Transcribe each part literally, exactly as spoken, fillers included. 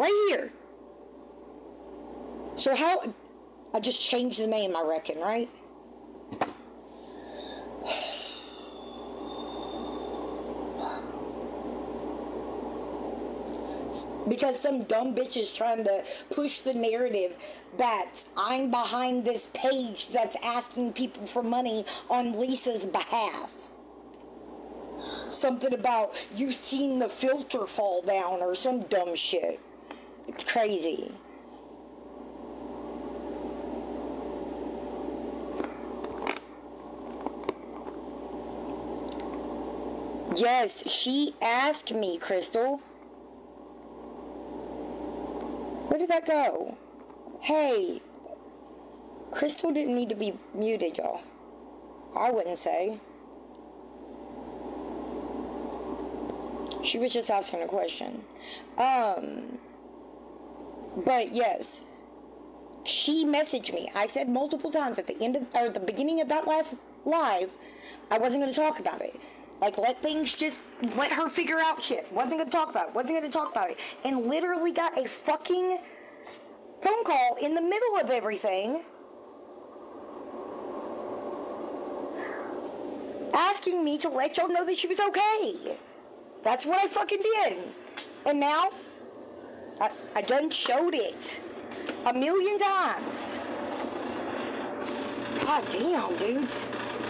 Right here. So how... I just changed the name, I reckon, right? Because some dumb bitch is trying to push the narrative that I'm behind this page that's asking people for money on Lisa's behalf. Something about you seen the filter fall down or some dumb shit. It's crazy. Yes, she asked me, Crystal. Where did that go? Hey, Crystal didn't need to be muted, y'all. I wouldn't say. She was just asking a question. Um, but yes, she messaged me. I said multiple times at the end of, or at the beginning of that last live, I wasn't going to talk about it. Like, let things just, let her figure out shit. Wasn't going to talk about it. Wasn't going to talk about it. And literally got a fucking phone call in the middle of everything. Asking me to let y'all know that she was okay. That's what I fucking did. And now, I, I done showed it. A million times. God damn, dudes.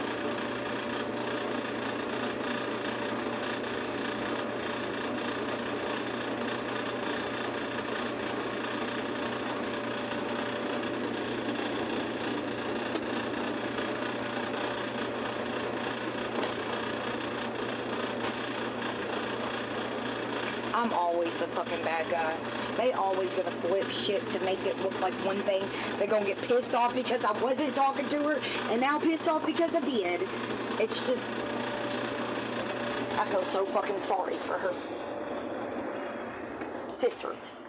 I'm always the fucking bad guy. They always gonna flip shit to make it look like one thing. They're gonna get pissed off because I wasn't talking to her, and now pissed off because I did. It's just... I feel so fucking sorry for her sister.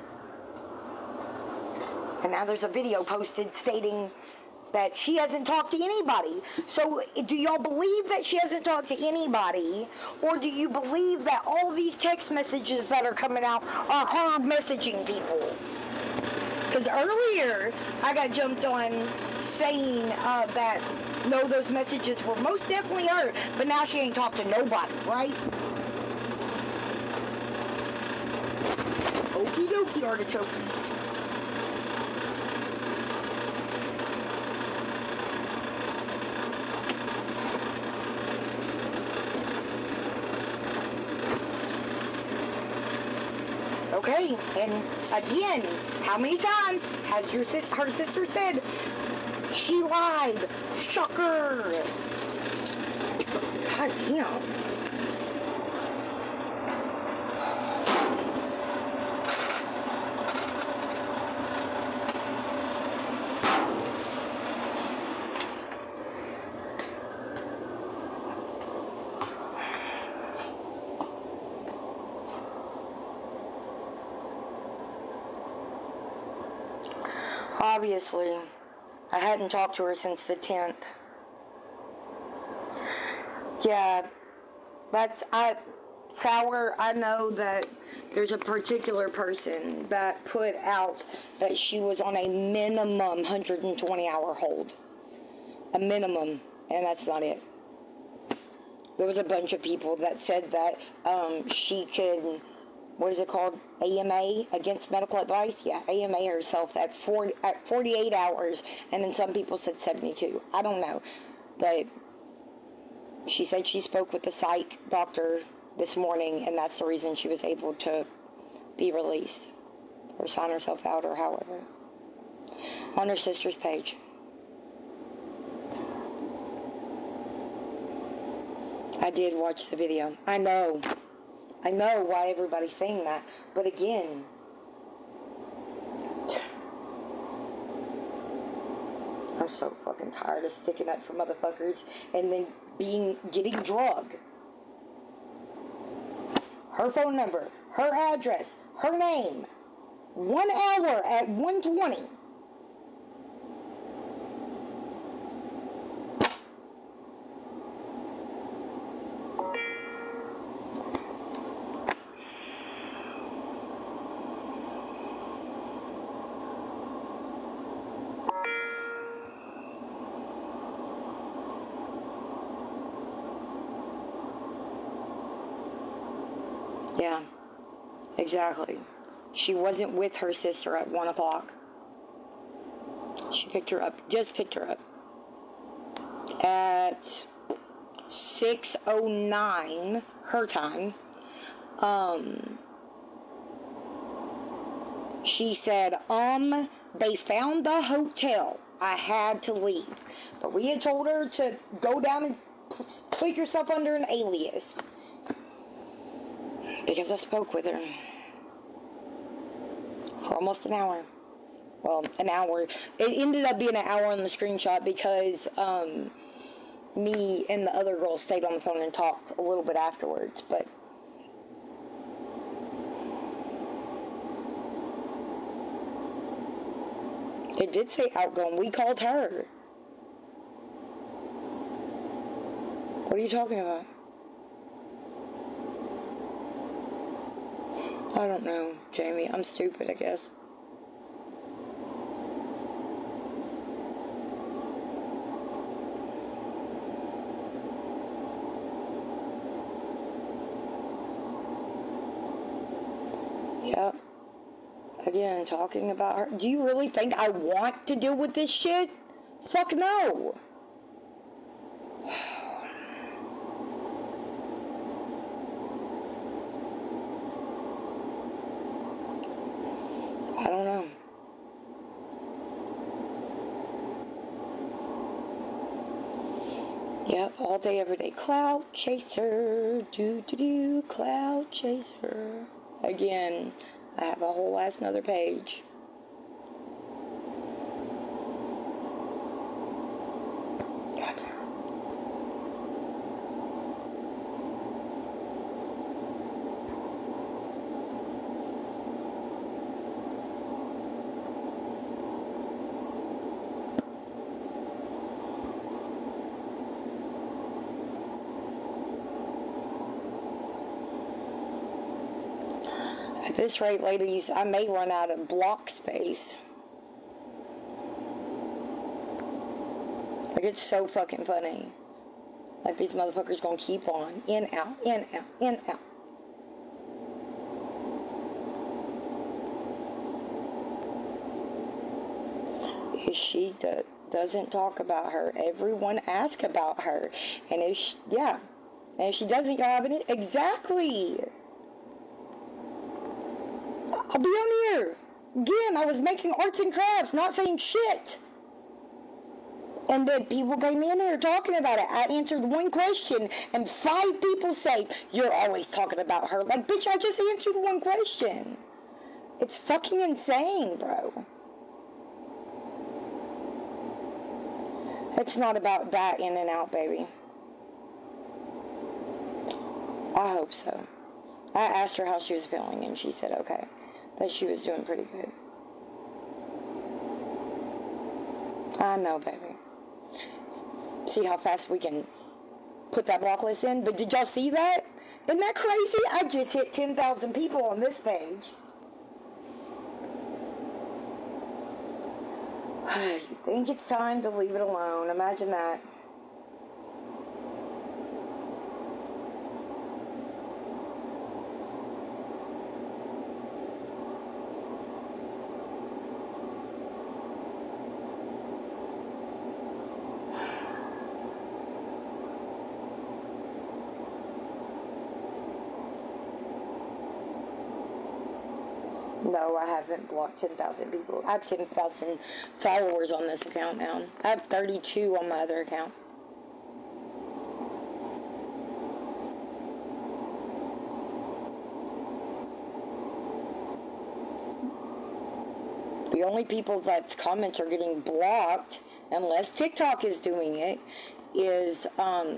And now there's a video posted stating that she hasn't talked to anybody. So, do y'all believe that she hasn't talked to anybody? Or do you believe that all these text messages that are coming out are her messaging people? Because earlier, I got jumped on saying uh, that, no, those messages were most definitely her. But now she ain't talked to nobody, right? Okie dokie, artichokes. Okay, and again, how many times has your sis her sister said she lied? Shocker! God damn. Obviously, I hadn't talked to her since the tenth. Yeah, that's, I, Sour, I know that there's a particular person that put out that she was on a minimum one hundred twenty hour hold. A minimum, and that's not it. There was a bunch of people that said that um, she could... What is it called? A M A, against medical advice? Yeah, A M A herself at, forty, at forty-eight hours, and then some people said seventy-two. I don't know. But she said she spoke with the psych doctor this morning, and that's the reason she was able to be released. Or sign herself out, or however. On her sister's page. I did watch the video. I know. I know why everybody's saying that, but again, I'm so fucking tired of sticking up for motherfuckers and then being, getting drugged. Her phone number, her address, her name, one hour at one twenty. Yeah, exactly. She wasn't with her sister at one o'clock. She picked her up, just picked her up. At six oh nine, her time, um, she said, um, they found the hotel. I had to leave. But we had told her to go down and put yourself under an alias. Because I spoke with her for almost an hour. Well, an hour. It ended up being an hour on the screenshot because um, me and the other girl stayed on the phone and talked a little bit afterwards. But it did say outgoing. We called her. What are you talking about? I don't know, Jamie. I'm stupid, I guess. Yep. Again, talking about her. Do you really think I want to deal with this shit? Fuck no. I don't know. Yep, all day, every day. Cloud chaser. Do, do, do. Cloud chaser. Again, I have a whole ass another page. God damn. At this rate, ladies, I may run out of block space. Like, it's so fucking funny. Like, these motherfuckers gonna keep on. In, out, in, out, in, out. If she do, doesn't talk about her, everyone ask about her. And if she, yeah. And if she doesn't, y'all have it. Exactly. I'll be on here. Again, I was making arts and crafts, not saying shit. And then people came in here talking about it. I answered one question, and five people say, you're always talking about her. Like, bitch, I just answered one question. It's fucking insane, bro. It's not about that in and out, baby. I hope so. I asked her how she was feeling, and she said okay. That she was doing pretty good. I know, baby. See how fast we can put that block list in? But did y'all see that? Isn't that crazy? I just hit ten thousand people on this page. You think it's time to leave it alone. Imagine that. No, I haven't blocked ten thousand people. I have ten thousand followers on this account now. I have thirty-two on my other account. The only people that comments are getting blocked, unless TikTok is doing it, is um,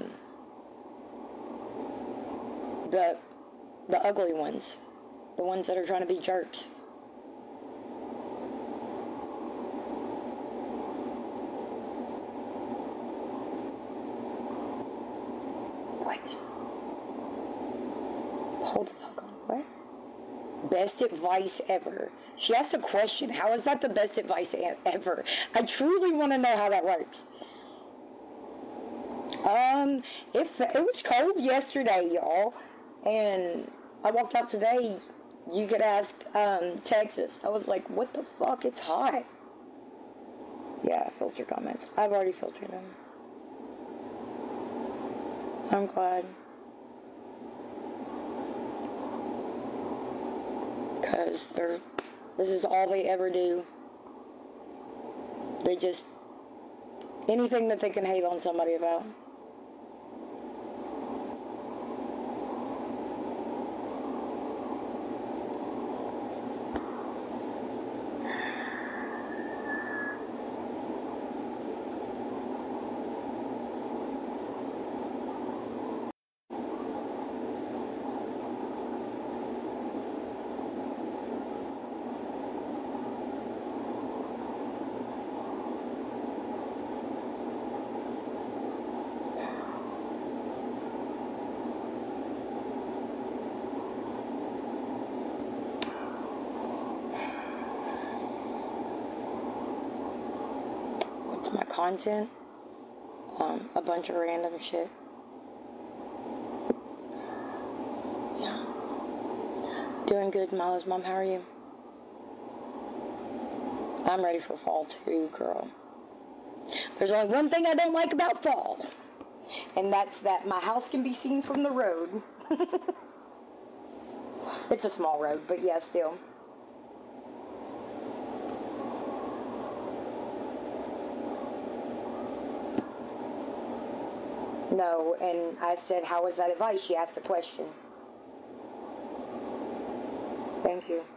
the the ugly ones. The ones that are trying to be jerks. What? Hold the fuck on. What? Best advice ever. She asked a question. How is that the best advice ever? I truly want to know how that works. Um, it, it was cold yesterday, y'all. And I walked out today. You could ask um, Texas. I was like, what the fuck? It's hot. Yeah, filter comments. I've already filtered them. I'm glad. Because they're, this is all they ever do. They just, anything that they can hate on somebody about. My content, um, a bunch of random shit. Yeah. Doing good, Milo's mom. How are you? I'm ready for fall too, girl. There's only one thing I don't like about fall, and that's that my house can be seen from the road. It's a small road, but yeah, still. No, and I said, how was that advice? She asked a question. Thank you.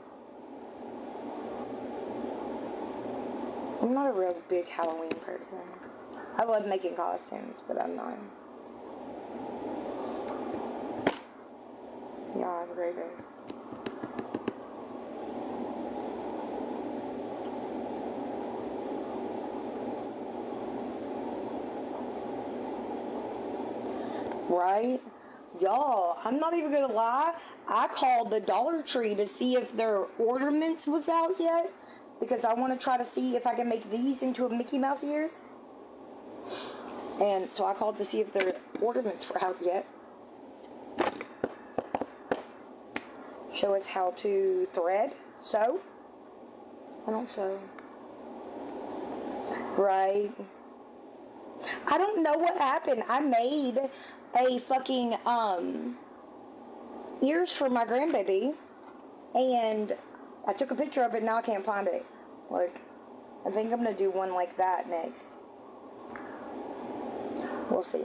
I'm not a real big Halloween person. I love making costumes, but I'm not. Yeah, have a great day. Right? Y'all, I'm not even gonna lie. I called the Dollar Tree to see if their ornaments was out yet, because I want to try to see if I can make these into a Mickey Mouse ears. And so I called to see if their ornaments were out yet. Show us how to thread, sew. I don't sew. Right? I don't know what happened. I made a fucking, um, ears for my grandbaby, and I took a picture of it, now I can't find it. Like, I think I'm gonna do one like that next. We'll see.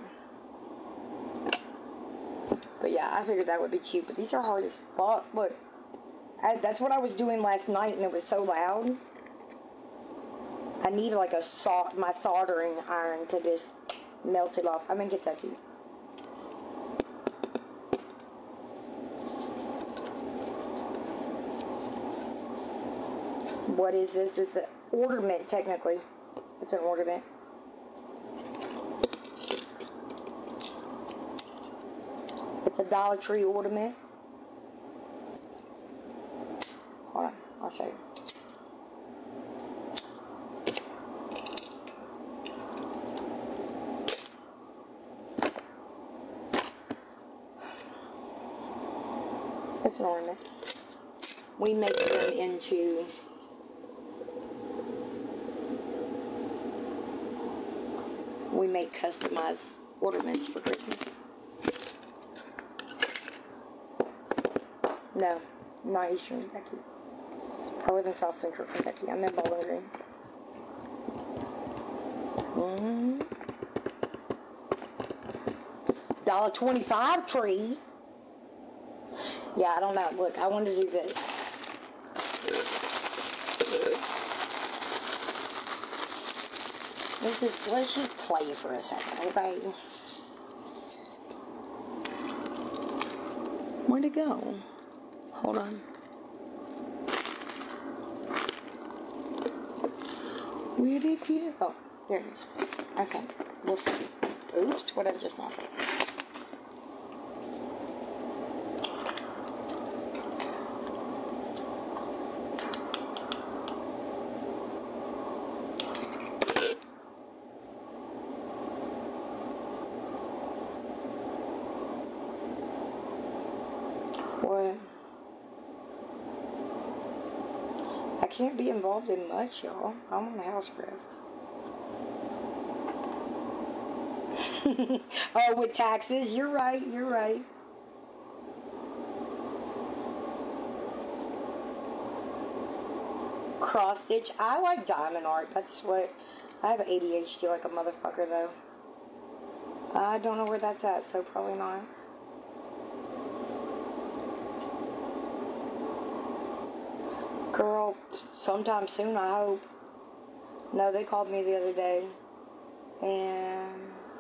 But yeah, I figured that would be cute, but these are hard as fuck. Look, I, that's what I was doing last night, and it was so loud. I need like a saw, my soldering iron to just melt it off. I'm in Kentucky. What is this? It's an ornament, technically. It's an ornament. It's a Dollar Tree ornament. Hold on, I'll show you. It's an ornament. We make them into we make customized ornaments for Christmas. No, I'm not Eastern Kentucky. I live in South Central Kentucky. I'm in Bowling Green. Mm-hmm. one twenty-five tree. Yeah, I don't know. Look, I want to do this. Let's just, let's just play for a second, okay? Where'd it go? Hold on. Where did it go? Oh, there it is. Okay, we'll see. Oops, what I just knocked. What? can't be involved in much, y'all. I'm on house arrest. Oh, with taxes, you're right, you're right. Cross stitch. I like diamond art. That's what... I have A D H D like a motherfucker, though. I don't know where that's at, so probably not. Girl, sometime soon, I hope. No, they called me the other day. And...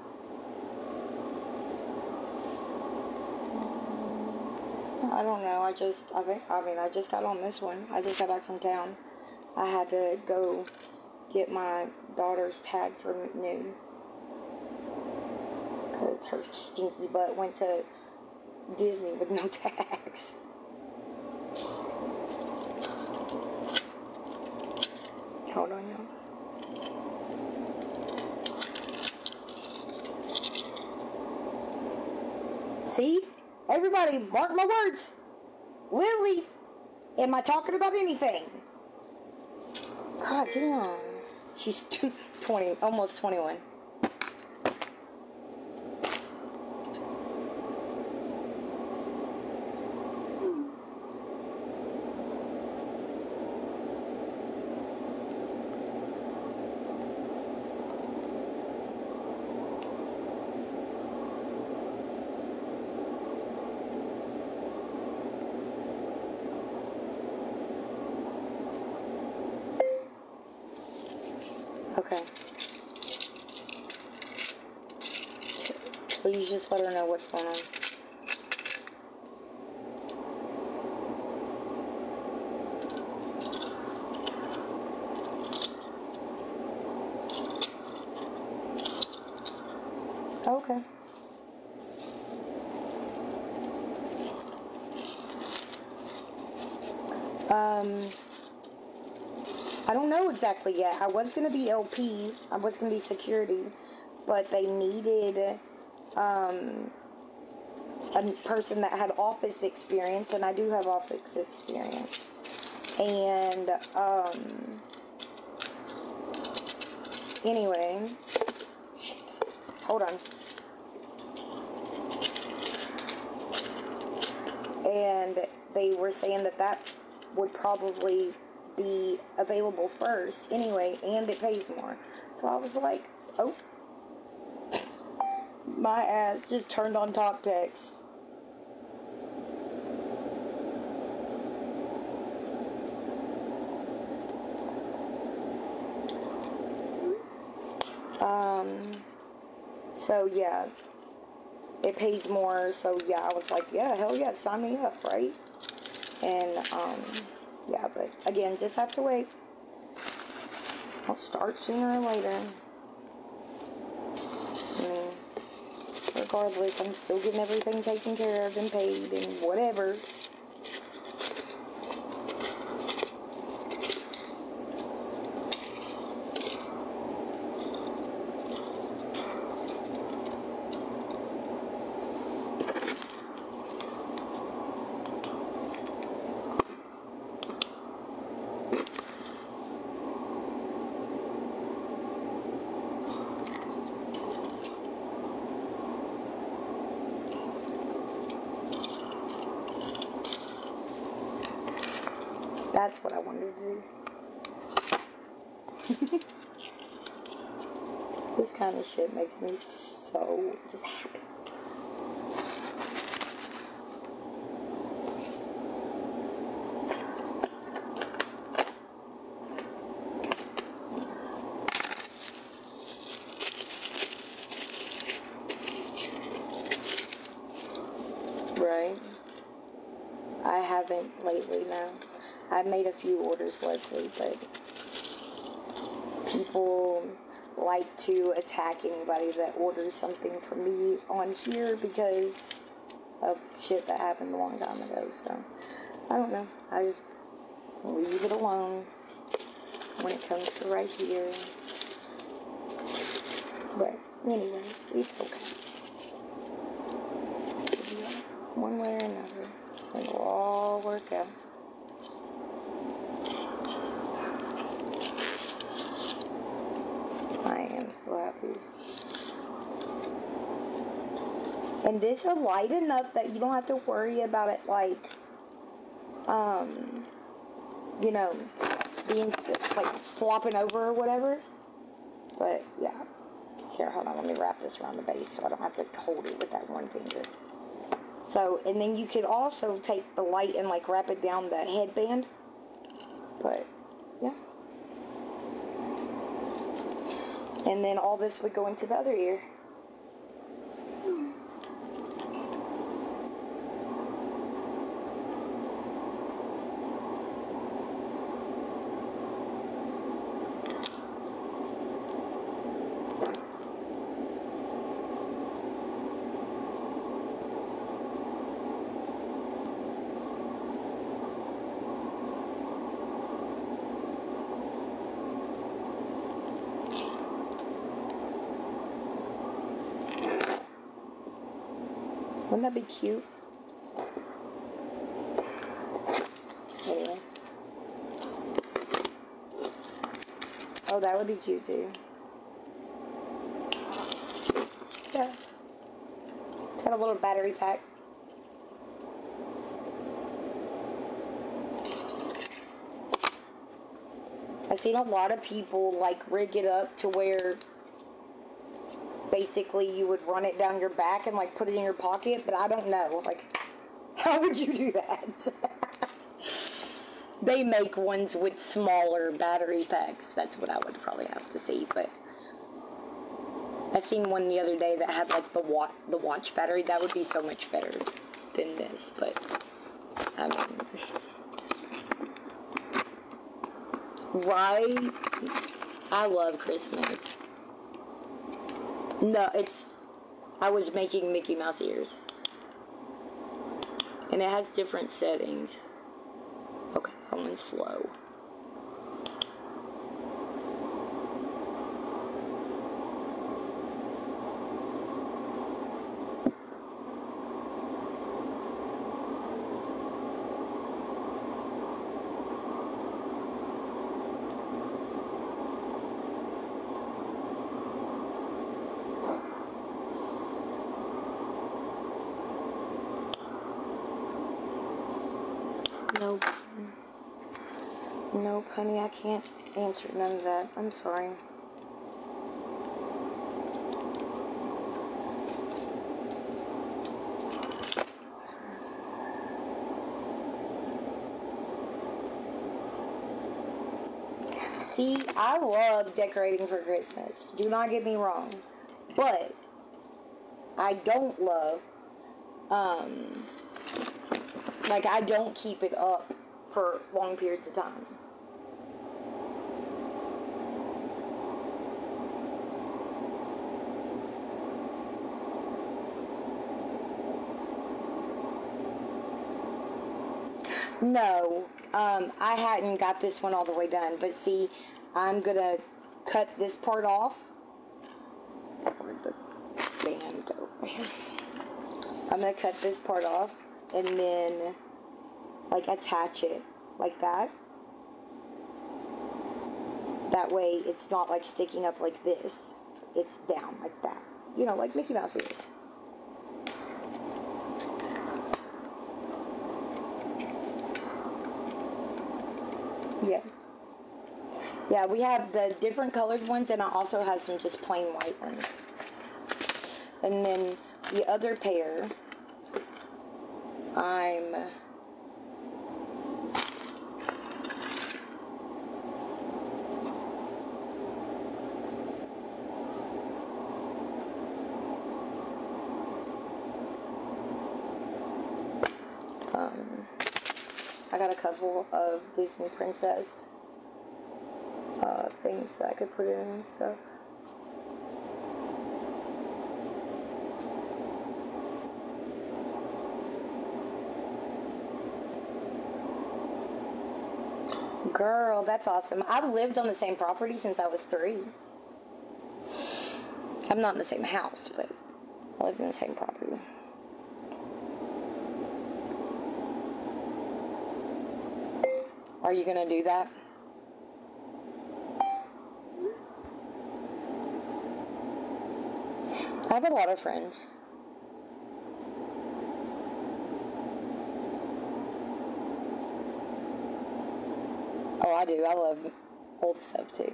I don't know. I just, I think, I mean, I just got on this one. I just got back from town. I had to go get my daughter's tags renewed. Because her stinky butt went to Disney with no tags. Hold on, y'all. See? Everybody, mark my words. Lily, am I talking about anything? God damn. She's twenty, almost twenty-one. Okay. Please just let her know what's going on. Okay. Um... I don't know exactly yet. I was going to be L P. I was going to be security. But they needed um, a person that had office experience. And I do have office experience. And, um, anyway. Shit. Hold on. And they were saying that that would probably be available first anyway, and it pays more. So I was like, oh, my ass just turned on talk text. Um, so yeah, it pays more. So yeah, I was like, yeah, hell yeah, sign me up, right? And um yeah, but again, just have to wait. I'll start sooner or later. I mean, regardless, I'm still getting everything taken care of and paid and whatever. That's what I wanted to do. This kind of shit makes me so just happy. Right? I haven't lately, no. I've made a few orders lately, but people like to attack anybody that orders something from me on here because of shit that happened a long time ago. So, I don't know. I just leave it alone when it comes to right here. But anyway, it's okay. One way or another, it will all work out. happy. And this are light enough that you don't have to worry about it, like, um, you know, being, like, flopping over or whatever. But, yeah. Here, hold on, let me wrap this around the base so I don't have to hold it with that one finger. So, and then you could also take the light and, like, wrap it down the headband. But, yeah. And then all this would go into the other ear. Wouldn't that be cute? Anyway. Oh, that would be cute too. Yeah. It's got a little battery pack. I've seen a lot of people like rig it up to where basically you would run it down your back and like put it in your pocket, but I don't know, like, how would you do that? They make ones with smaller battery packs. That's what I would probably have to see, but I seen one the other day that had like the watch, the watch battery. That would be so much better than this, but I mean, right? I love Christmas. No, it's, I was making Mickey Mouse ears. And it has different settings. Okay, that one's slow. Nope. Nope, honey, I can't answer none of that. I'm sorry. See, I love decorating for Christmas. Do not get me wrong. But I don't love, um... like, I don't keep it up for long periods of time. No, um, I hadn't got this one all the way done. But see, I'm going to cut this part off. Where'd the band go? I'm going to cut this part off. And then, like, attach it like that. That way, it's not, like, sticking up like this. It's down like that. You know, like Mickey Mouse ears. Yeah. Yeah, we have the different colored ones, and I also have some just plain white ones. And then the other pair, I'm um I got a couple of Disney princess uh things that I could put in and stuff. Girl, that's awesome. I've lived on the same property since I was three. I'm not in the same house, but I lived in the same property. Are you gonna do that? I have a lot of friends. Oh, I do. I love old stuff too.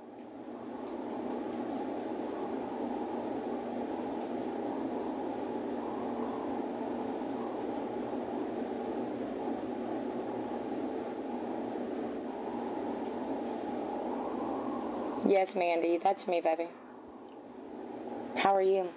Yes, Mandy, that's me, baby. How are you?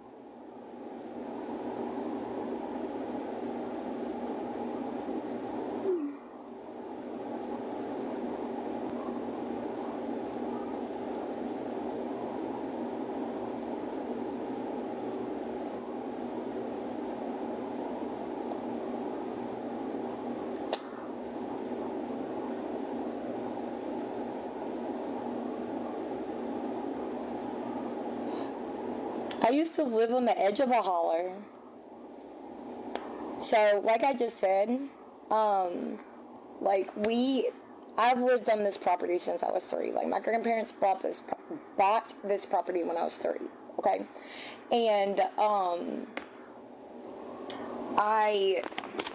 I used to live on the edge of a holler. So, like I just said, um, like we, I've lived on this property since I was three. Like my grandparents bought this, bought this property when I was three. Okay, and um, I,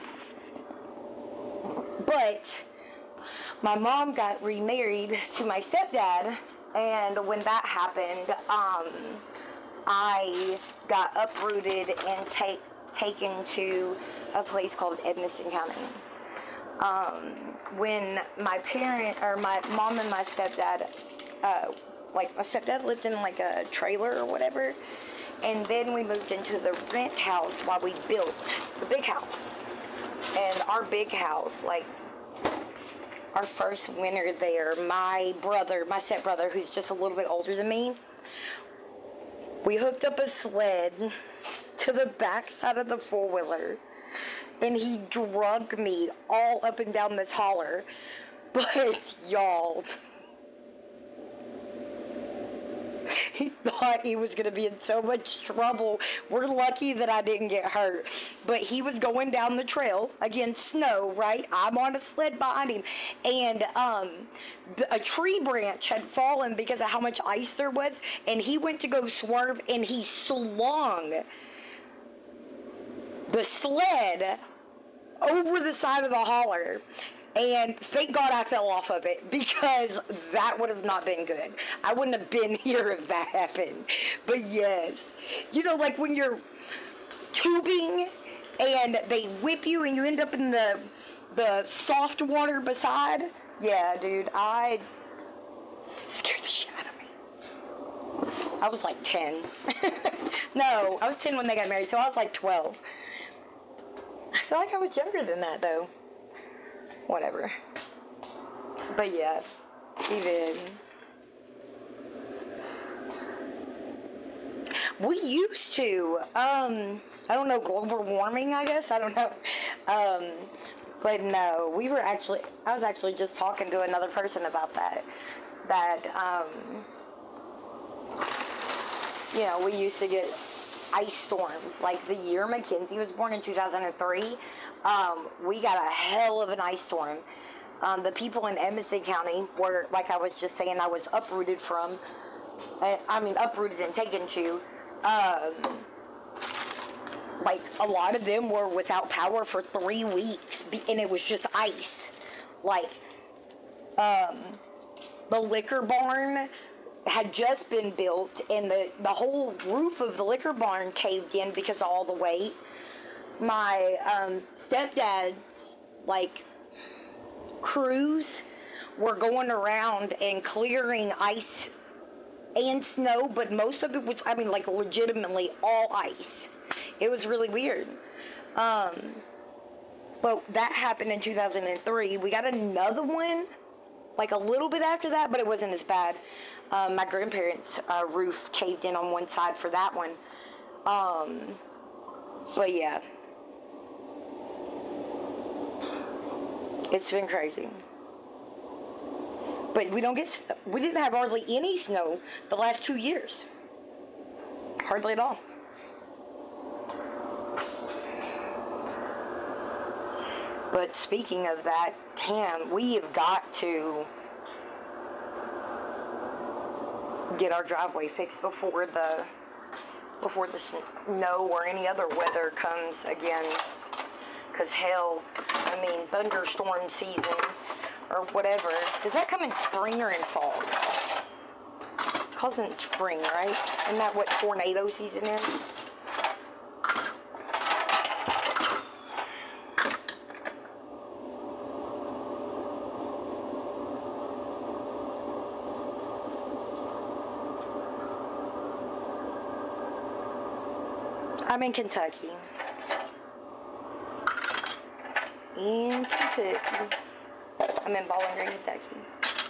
but my mom got remarried to my stepdad, and when that happened, um. I got uprooted and take, taken to a place called Edmonton County. Um, when my parent, or my mom and my stepdad, uh, like my stepdad lived in like a trailer or whatever, and then we moved into the rent house while we built the big house. And our big house, like our first winter there, my brother, my stepbrother, who's just a little bit older than me, we hooked up a sled to the back side of the four-wheeler, and he drug me all up and down this holler. But, y'all, he thought he was going to be in so much trouble. We're lucky that I didn't get hurt. But he was going down the trail, again, snow, right? I'm on a sled behind him. And um, the, a tree branch had fallen because of how much ice there was. And he went to go swerve, and he slung the sled over the side of the holler. And thank God I fell off of it, because that would have not been good. I wouldn't have been here if that happened. But yes, you know, like when you're tubing and they whip you and you end up in the the soft water beside. Yeah, dude, I scared the shit out of me. I was like ten. No, I was ten when they got married, so I was like twelve. I feel like I was younger than that, though. Whatever. But yeah, even we used to, um, I don't know, global warming, I guess, I don't know, um, but no, we were actually, I was actually just talking to another person about that, that, um, you know, we used to get ice storms, like the year Mackenzie was born in two thousand three, um, we got a hell of an ice storm. Um, the people in Edmonton County were, like I was just saying, I was uprooted from, I, I mean, uprooted and taken to, um, like, a lot of them were without power for three weeks, and it was just ice. Like, um, the liquor barn had just been built, and the, the whole roof of the liquor barn caved in because of all the weight. My um, stepdad's, like, crews were going around and clearing ice and snow, but most of it was, I mean, like, legitimately all ice. It was really weird. Um, but that happened in two thousand three. We got another one, like, a little bit after that, but it wasn't as bad. Um, my grandparents' uh, roof caved in on one side for that one. Um, but, yeah. It's been crazy. But we don't get, we didn't have hardly any snow the last two years. Hardly at all. But speaking of that, damn, we have got to get our driveway fixed before the before the snow or any other weather comes again. Because hell, I mean, thunderstorm season or whatever. Does that come in spring or in fall? Calls in spring, right? Isn't that what tornado season is? I'm in Kentucky. In Kentucky. I'm in Bowling Green, Kentucky.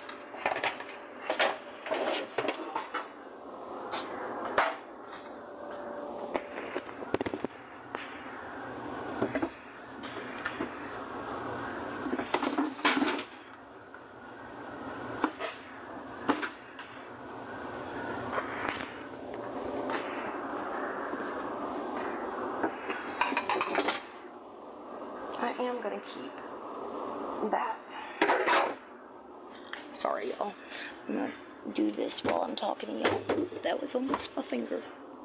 I am gonna keep that. Sorry, y'all. I'm gonna do this while I'm talking to y'all. That was almost my finger.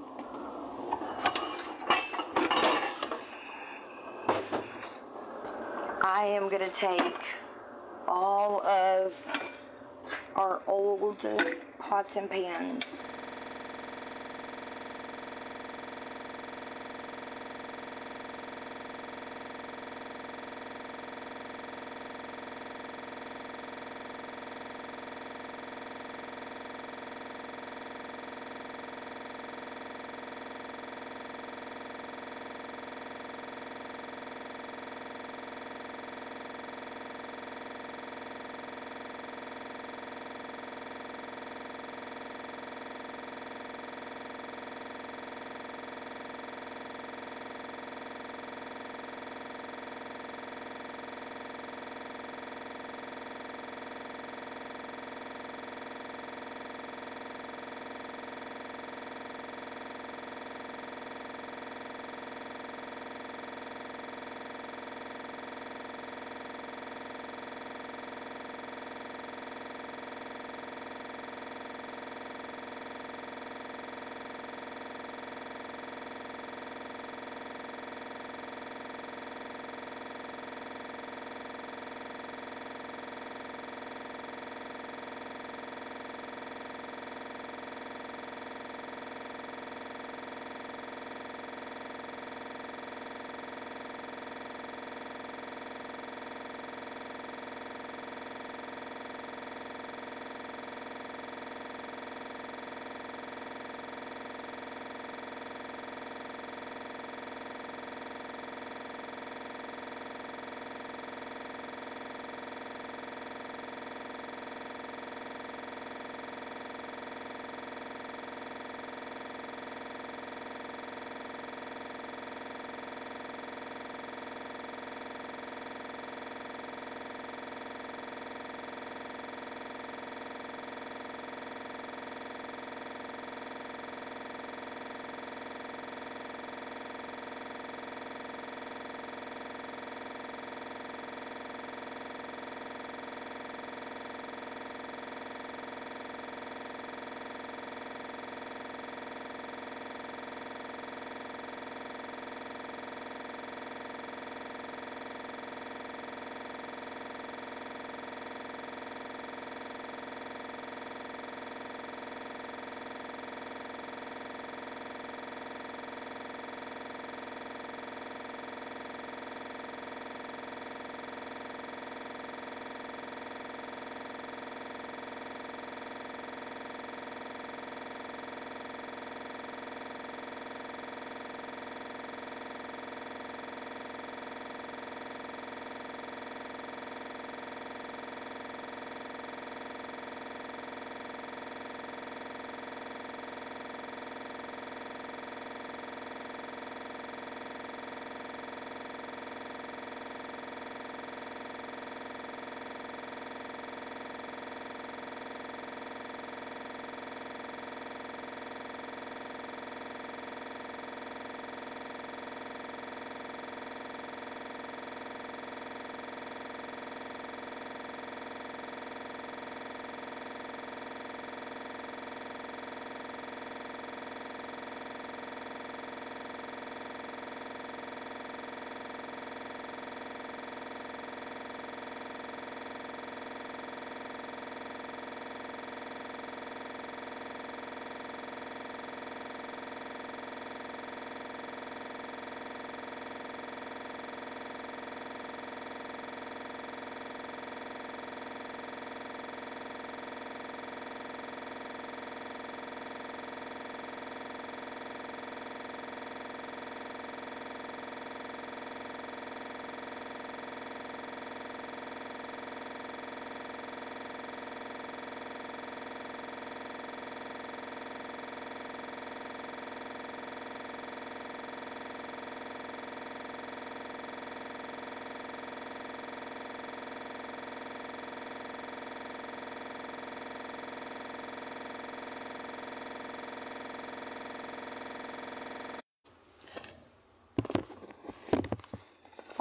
I am gonna take all of our old pots and pans.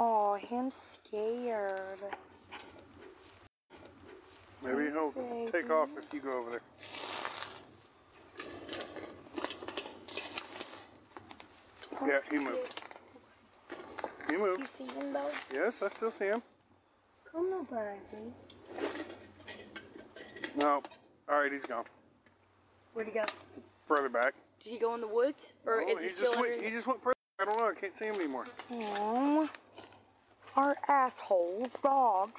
Oh, him scared. Maybe he'll Baby. take off if you go over there. Yeah, he moved. He moved. You see him though? Yes, I still see him. Come on, baby. No. Alright, he's gone. Where'd he go? Further back. Did he go in the woods? Or no, is he, he still just went, under? He just went further. I don't know. I can't see him anymore. Aww. Our asshole dogs.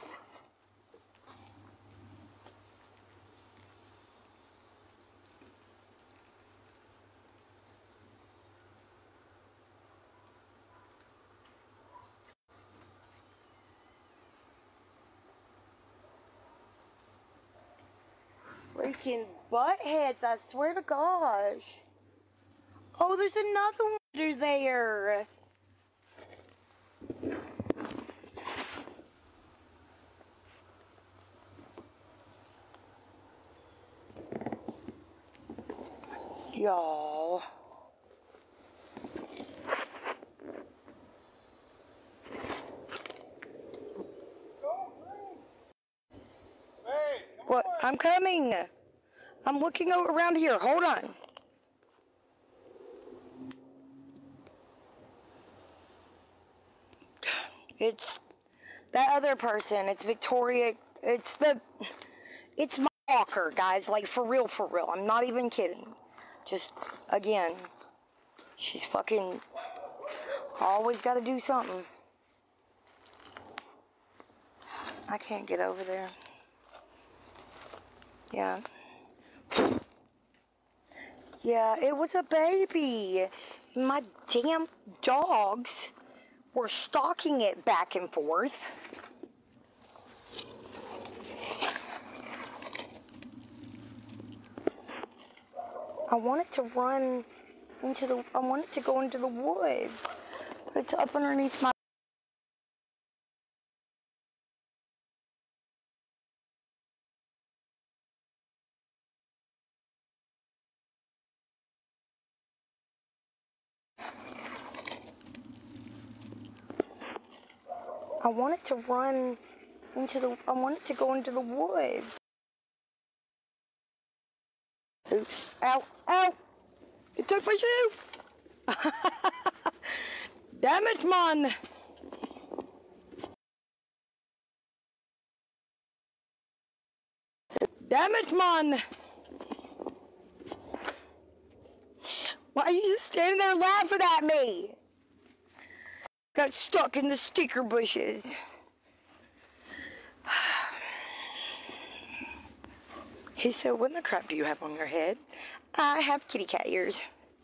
Freaking buttheads, I swear to gosh. Oh, there's another one under there. Y'all. What? I'm coming. I'm looking over around here. Hold on. It's that other person. It's Victoria. It's the. It's my walker, guys. Like, for real, for real. I'm not even kidding. Just, again. She's fucking. Always gotta do something. I can't get over there. Yeah. Yeah, it was a baby. My damn dogs were stalking it back and forth. I wanted to run into the, I wanted to go into the woods. But it's up underneath my I wanted to run into the, I wanted to go into the woods. Oops. Ow, ow. It took my shoe. Damn it, man. Damn it, man. Why are you just standing there laughing at me? Got stuck in the sticker bushes. He said, what in the crap do you have on your head? I have kitty cat ears.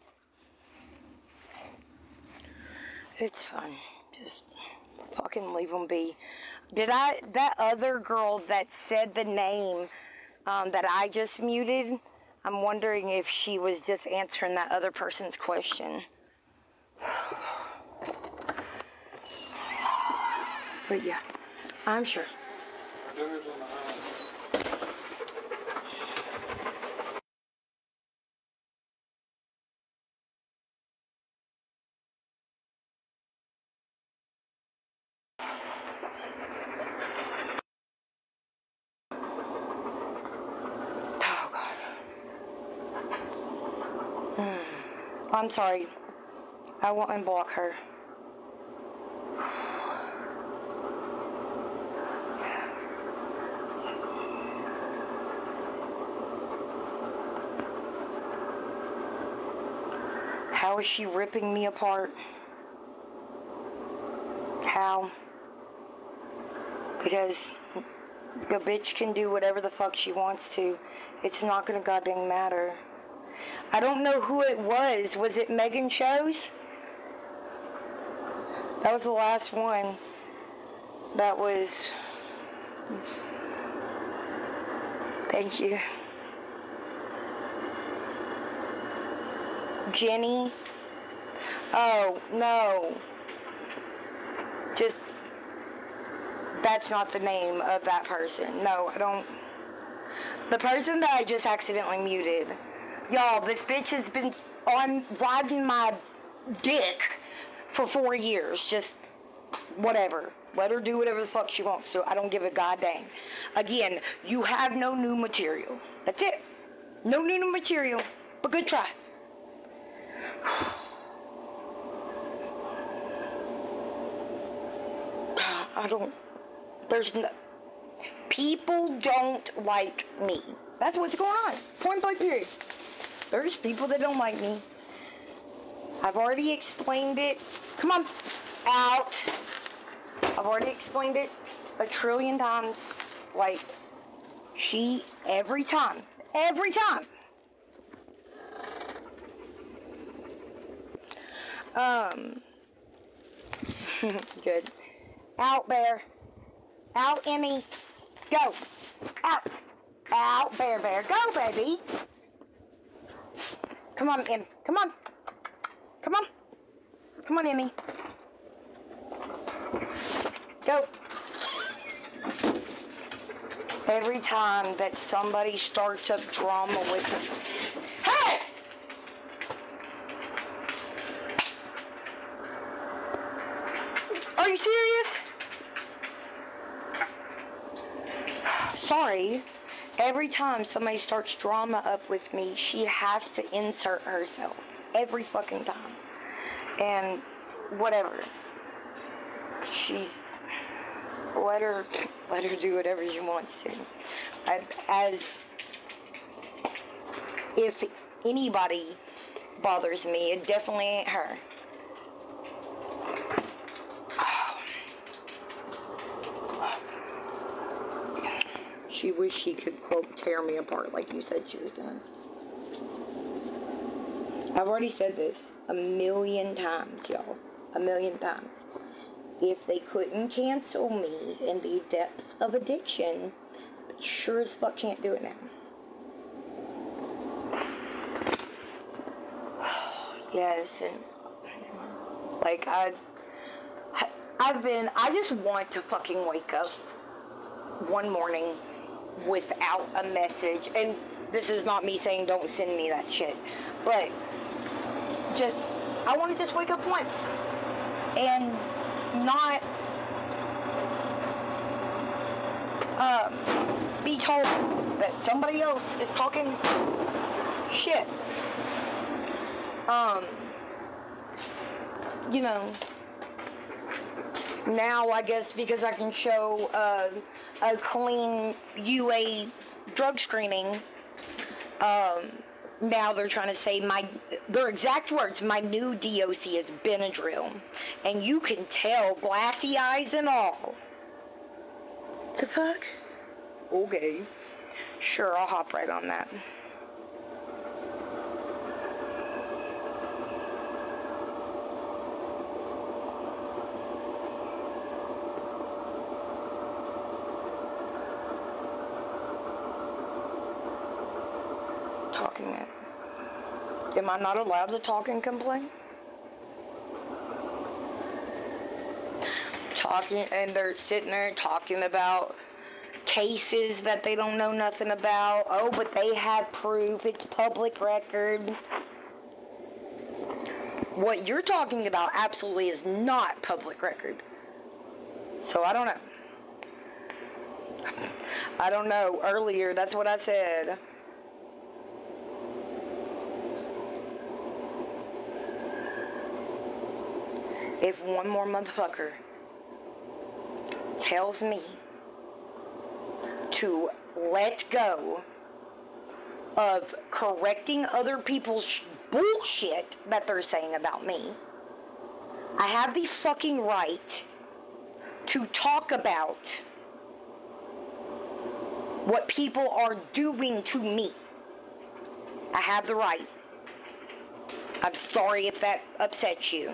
It's fun. Just fucking leave them be. Did I, that other girl that said the name um, that I just muted, I'm wondering if she was just answering that other person's question. But yeah, I'm sure. Oh, God. Hmm. I'm sorry. I won't unblock her. How is she ripping me apart? How? Because the bitch can do whatever the fuck she wants to. It's not gonna goddamn matter. I don't know who it was. Was it Megan Shows? That was the last one. That was... Thank you. Jenny? Oh, no. Just, that's not the name of that person. No, I don't. The person that I just accidentally muted. Y'all, this bitch has been on riding my dick for four years. Just whatever. Let her do whatever the fuck she wants to. I don't give a goddamn. Again, you have no new material. That's it. No new material, but good try. I don't, there's no, people don't like me. That's what's going on. Point blank period. There's people that don't like me. I've already explained it. Come on. Out. I've already explained it a trillion times. Like, she, every time. Every time. Um. Good. Out, Bear. Out, Emmy. Go. Out. Out, Bear, Bear. Go, baby. Come on, Em. Come on. Come on. Come on, Emmy. Go. Every time that somebody starts up drama with me. Hey! Are you serious? Sorry. Every time somebody starts drama up with me, she has to insert herself. Every fucking time. And whatever. She's... Let her, let her do whatever she wants to. I, as if anybody bothers me, it definitely ain't her. She wished she could, quote, tear me apart like you said she was doing. I've already said this a million times, y'all. A million times. If they couldn't cancel me in the depths of addiction, they sure as fuck can't do it now. Yes, and like I, I've been. I just want to fucking wake up one morning without a message, and this is not me saying don't send me that shit, but just I want to just wake up once and not um, be told that somebody else is talking shit. Um, you know, now I guess because I can show uh, a clean U A drug screening, um, now they're trying to say my, their exact words, my new D O C is Benadryl. And you can tell, glassy eyes and all. The fuck? Okay. Sure, I'll hop right on that. Talking it. Am I not allowed to talk and complain? Talking, and they're sitting there talking about cases that they don't know nothing about. Oh, but they have proof. It's public record. What you're talking about absolutely is not public record. So I don't know. I don't know. Earlier, that's what I said. If one more motherfucker tells me to let go of correcting other people's bullshit that they're saying about me, I have the fucking right to talk about what people are doing to me. I have the right. I'm sorry if that upsets you.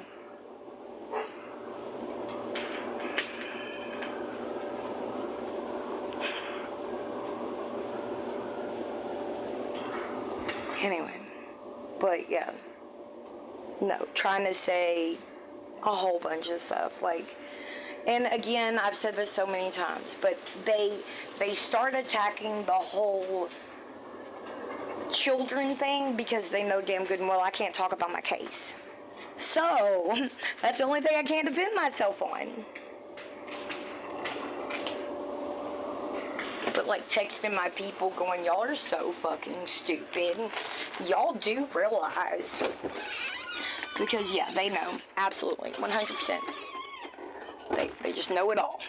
Anyway, but yeah, no, trying to say a whole bunch of stuff, like, and again, I've said this so many times, but they, they start attacking the whole children thing because they know damn good and well I can't talk about my case. So, that's the only thing I can't defend myself on. like texting my people going, y'all are so fucking stupid. Y'all do realize. Because, yeah, they know. Absolutely. one hundred percent. They, they just know it all.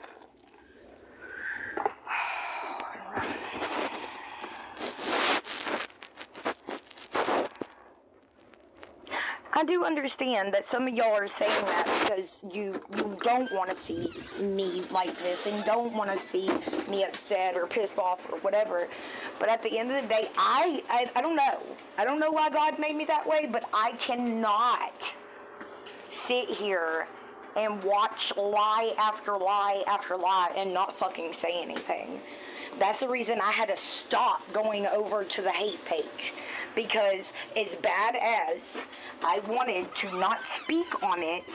I do understand that some of y'all are saying that because you you don't want to see me like this and don't want to see me upset or pissed off or whatever. But at the end of the day, I, I, I don't know. I don't know why God made me that way, but I cannot sit here and watch lie after lie after lie and not fucking say anything. That's the reason I had to stop going over to the hate page. Because as bad as I wanted to not speak on it,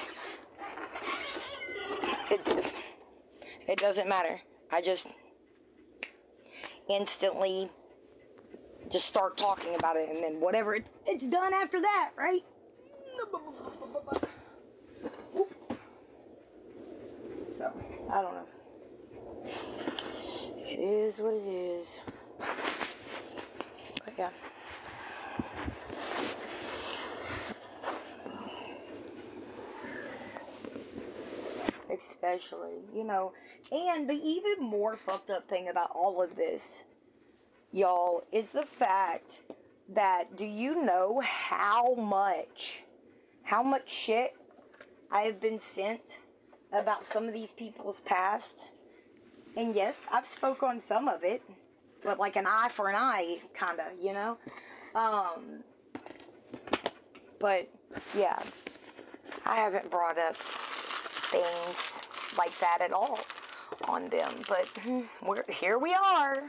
it, it doesn't matter. I just instantly just start talking about it, and then whatever, it, it's done after that, right? So, I don't know. It is what it is. But yeah. Especially, you know, and the even more fucked up thing about all of this, y'all, is the fact that, do you know how much, how much shit I have been sent about some of these people's past? And yes, I've spoke on some of it, but like an eye for an eye, kind of, you know? Um, but, yeah, I haven't brought up things like that at all on them, but we're here we are.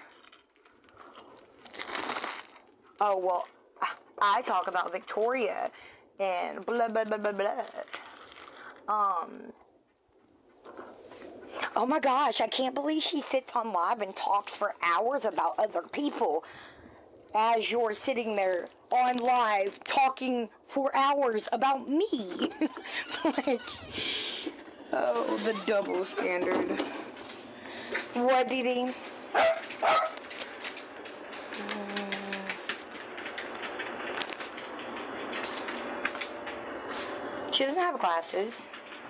Oh, well, I talk about Victoria and blah blah blah blah blah. Um oh my gosh, I can't believe she sits on live and talks for hours about other people as you're sitting there on live talking for hours about me. Like, oh, the double standard. What, Dee Dee? She doesn't have glasses.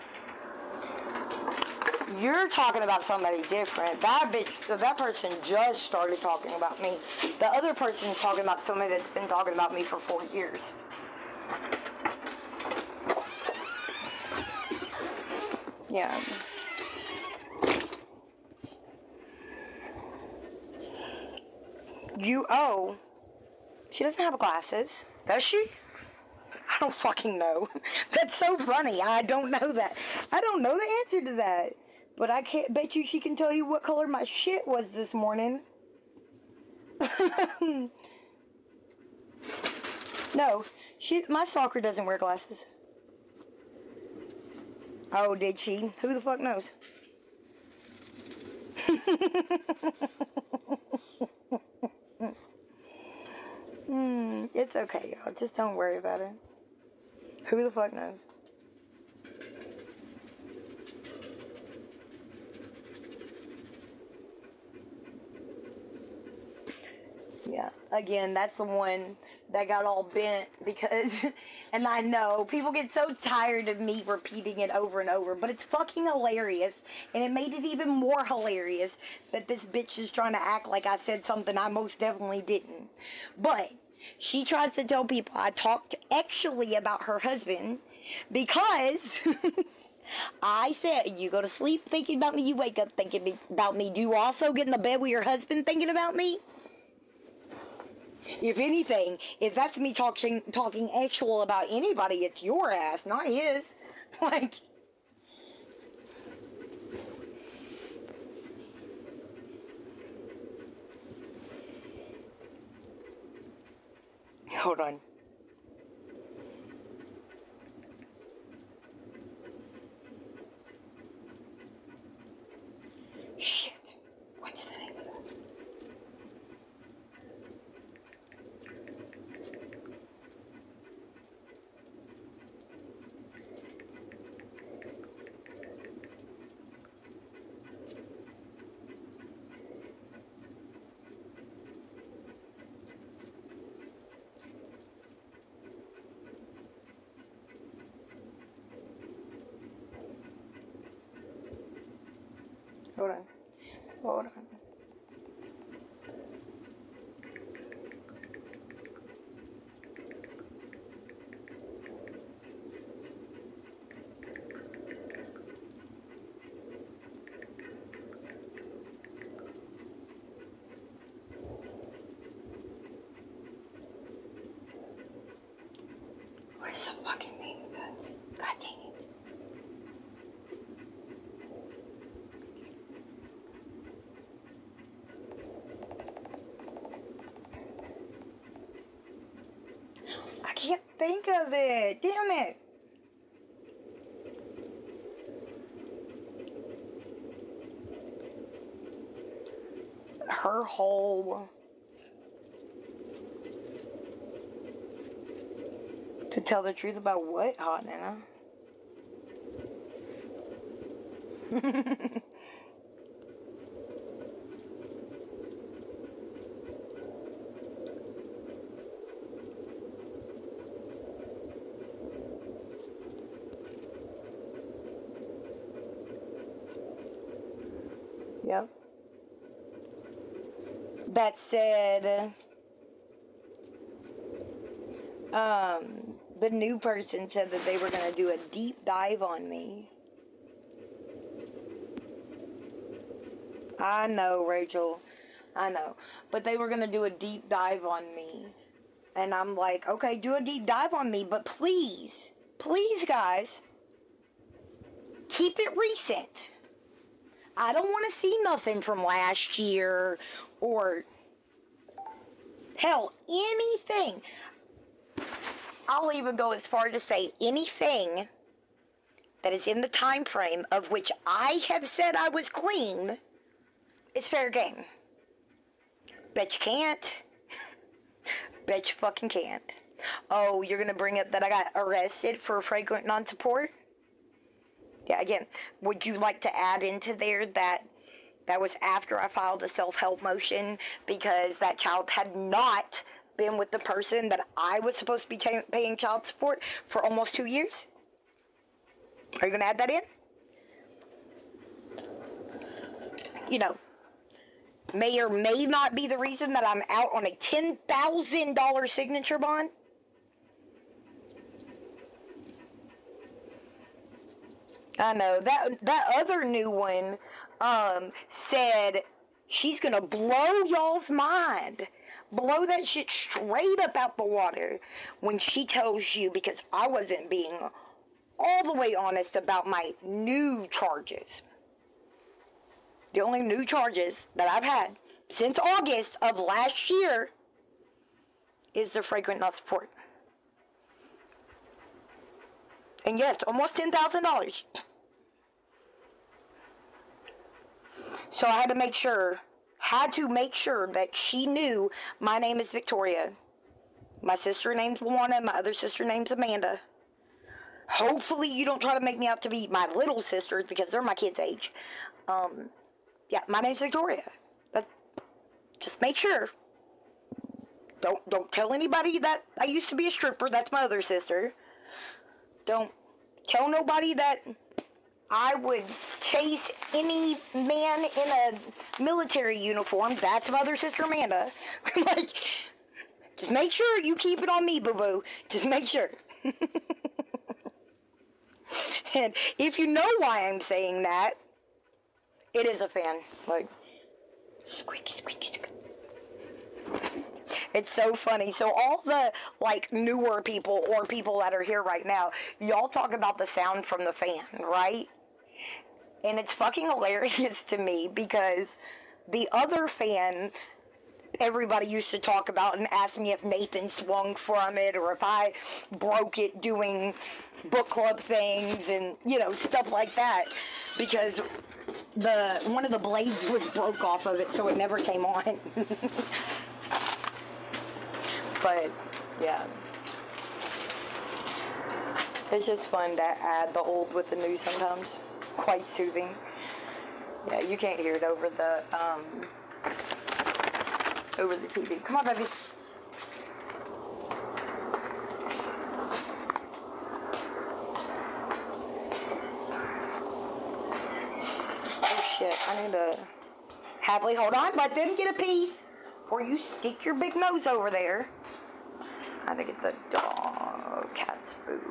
You're talking about somebody different. That bitch, that person just started talking about me. The other person's talking about somebody that's been talking about me for four years. Yeah. You, oh, she doesn't have glasses, does she? I don't fucking know. That's so funny. I don't know that. I don't know the answer to that. But I can't bet you she can tell you what color my shit was this morning. No, she, my stalker doesn't wear glasses. Oh, did she? Who the fuck knows? Hmm, it's okay, y'all. Just don't worry about it. Who the fuck knows? Yeah, again, that's the one that got all bent because, and I know, people get so tired of me repeating it over and over, but it's fucking hilarious, and it made it even more hilarious that this bitch is trying to act like I said something I most definitely didn't. But she tries to tell people I talked actually about her husband because I said, you go to sleep thinking about me, you wake up thinking about me. Do you also get in the bed with your husband thinking about me? If anything, if that's me talking talking actual about anybody, it's your ass, not his. Like, hold on. Shit. What's the name of that? Hold on. Hold on. What is the fucking name of that? God dang it. I can't think of it. Damn it. Her whole... To tell the truth about what, Hot Nana? Yep. That said, um, the new person said that they were going to do a deep dive on me. I know, Rachel. I know. But they were going to do a deep dive on me. And I'm like, okay, do a deep dive on me, but please, please, guys, keep it recent. I don't want to see nothing from last year or, hell, anything. I'll even go as far to say anything that is in the time frame of which I have said I was clean is fair game. Bet you can't. Bet you fucking can't. Oh, you're going to bring up that I got arrested for fragrant non-support? Yeah, again, would you like to add into there that that was after I filed a self-help motion because that child had not been with the person that I was supposed to be paying child support for almost two years? Are you going to add that in? You know, may or may not be the reason that I'm out on a ten thousand dollars signature bond. I know, that that other new one um, said she's going to blow y'all's mind. Blow that shit straight up out the water when she tells you, because I wasn't being all the way honest about my new charges. The only new charges that I've had since August of last year is the fragrant non-support. And yes, almost ten thousand dollars. So I had to make sure, had to make sure that she knew my name is Victoria. My sister name's Luana, my other sister name's Amanda. Hopefully you don't try to make me out to be my little sisters because they're my kids' age. Um, yeah, my name's Victoria. But just make sure. Don't don't tell anybody that I used to be a stripper. That's my other sister. Don't tell nobody that I would chase any man in a military uniform. That's my other sister, Amanda. Like, just make sure you keep it on me, boo-boo. Just make sure. And if you know why I'm saying that, it is a fan. Like, squeaky, squeaky, squeaky. It's so funny. So all the, like, newer people or people that are here right now, y'all talk about the sound from the fan, right? And it's fucking hilarious to me because the other fan everybody used to talk about and ask me if Nathan swung from it or if I broke it doing book club things and, you know, stuff like that. Because the one of the blades was broke off of it, so it never came on. But, yeah. It's just fun to add the old with the new sometimes. Quite soothing. Yeah, you can't hear it over the, um, over the T V. Come on, baby. Oh, shit. I need to happily hold on. Let them get a piece before you stick your big nose over there. I had to get the dog cat's food.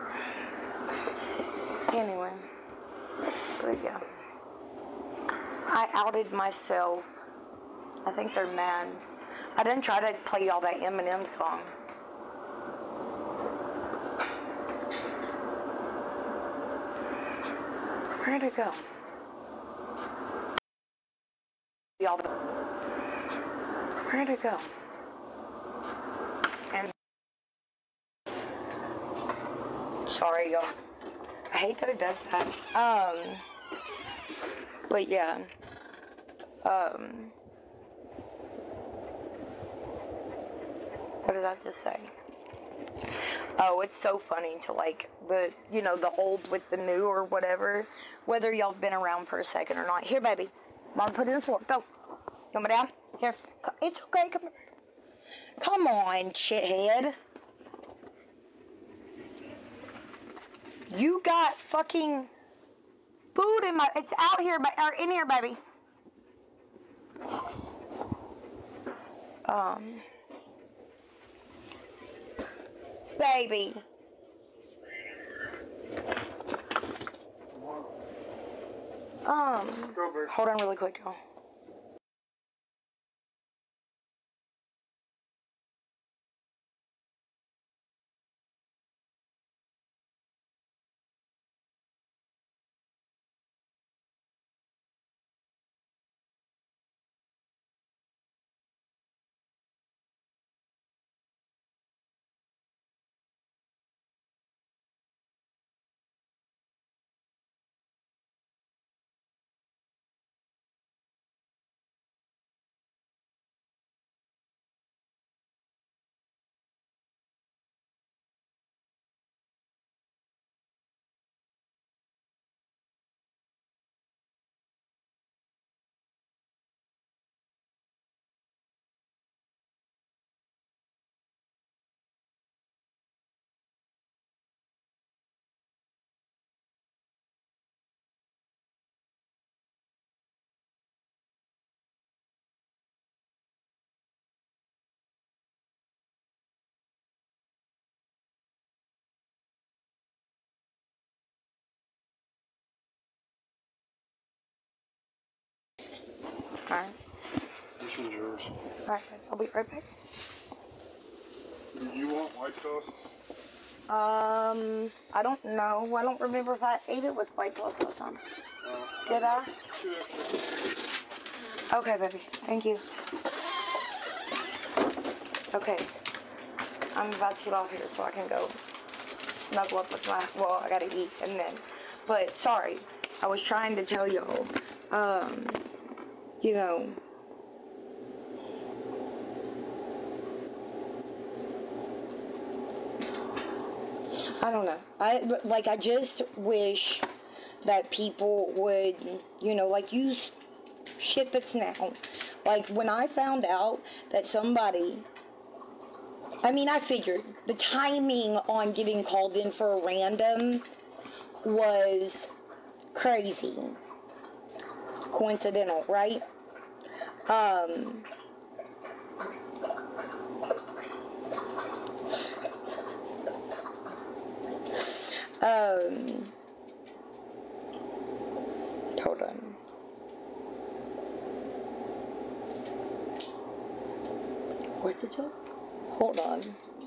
Anyway, but yeah, I outed myself. I think they're mad. I didn't try to play all that Eminem song. Where'd it go? Y'all. Where'd it go? And sorry, y'all. I hate that it does that. Um, but yeah. Um, what did I just say? Oh, it's so funny to like the, you know, the old with the new or whatever, whether y'all have been around for a second or not. Here, baby. Mom, put it in the floor. Go. Come down. Here. It's okay. Come here. Come on, shithead. You got fucking food in my... It's out here, or in here, baby. Um... Baby. Um, hold on really quick, y'all. Alright. This one's yours. Alright, I'll be right back. Do you want white sauce? Um, I don't know. I don't remember if I ate it with white sauce last time. Uh, Did I? Two extra. Okay, baby. Thank you. Okay. I'm about to get off here so I can go snuggle up with my... Well, I gotta eat and then... But, sorry. I was trying to tell y'all, um... you know, I don't know. I, like, I just wish that people would, you know, like, use shit that's now. Like, when I found out that somebody, I mean, I figured the timing on getting called in for a random was crazy. Coincidental, right? Um, um, hold on. What did y'all? Hold on.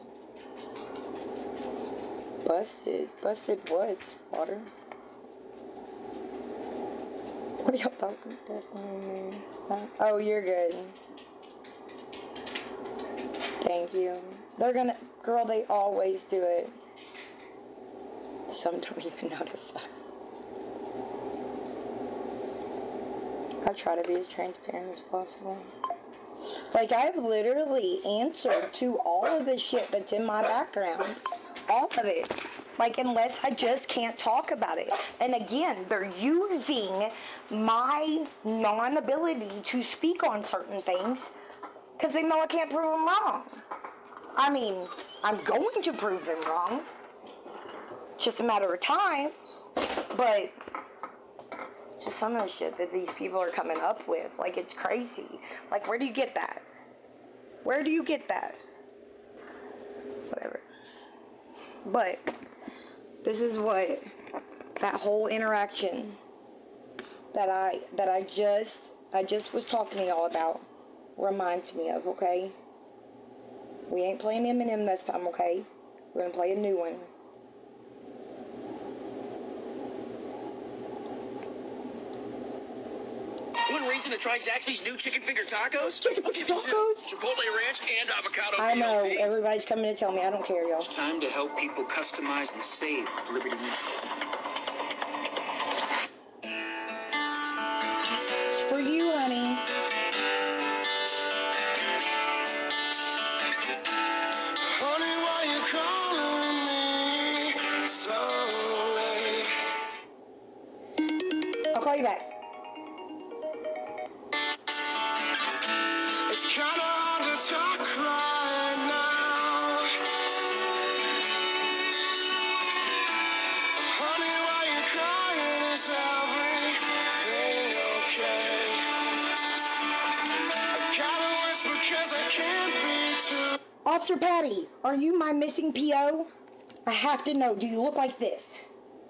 Busted. Busted what? Water? What are y'all talking about? Definitely. Huh? Oh, you're good. Thank you. They're gonna... Girl, they always do it. Some don't even notice us. I try to be as transparent as possible. Like, I've literally answered to all of the shit that's in my background. All of it. Like, unless I just can't talk about it. And again, they're using my non-ability to speak on certain things because they know I can't prove them wrong. I mean, I'm going to prove them wrong. It's just a matter of time. But Just some of the shit that these people are coming up with. Like, it's crazy. Like, where do you get that? Where do you get that? Whatever. But this is what that whole interaction that I that I just I just was talking to y'all about reminds me of, okay? We ain't playing Eminem this time, okay? We're gonna play a new one. One reason to try Zaxby's new chicken finger tacos? Chicken finger tacos? Chipotle ranch and avocado I know, B L T. everybody's coming to tell me. I don't care, y'all. It's time to help people customize and save with Liberty Mutual. For you, honey. Honey, why you calling me so late? I'll call you back. It's kinda hard to talk right now. Honey, why you crying? Is everything okay? I gotta whisper 'cause I can't be too. Officer Patty, are you my missing P O? I have to know, do you look like this?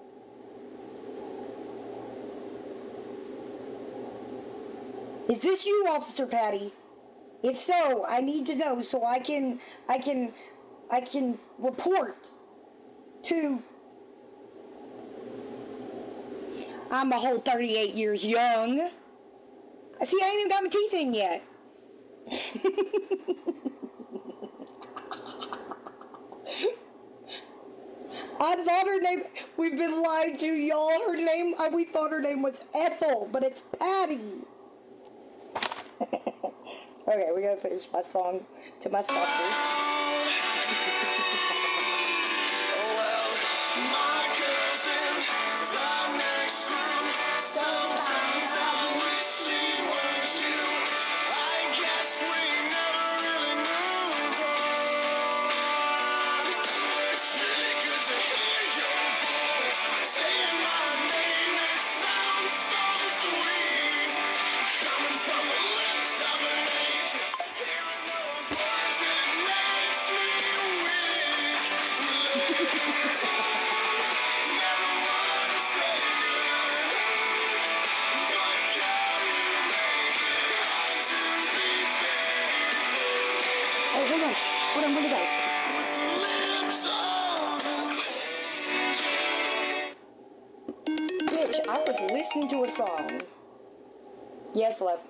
Is this you, Officer Patty? If so, I need to know so I can I can I can report to I'm a whole thirty-eight years young. See, I ain't even got my teeth in yet. I thought her name, we've been lied to, y'all. Her name, uh, we thought her name was Ethel, but it's Patty. Okay, we gotta finish my song to my stalker. Oh, hold on. Hold on, where'd it go? Bitch, I was listening to a song. Yes, love.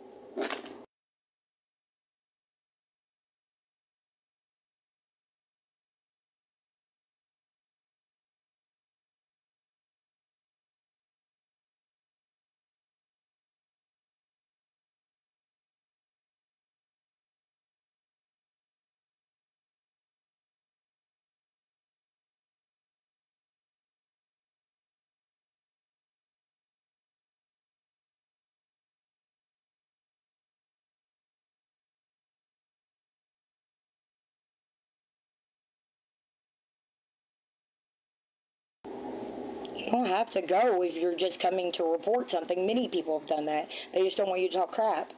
You don't have to go if you're just coming to report something. Many people have done that. They just don't want you to talk crap.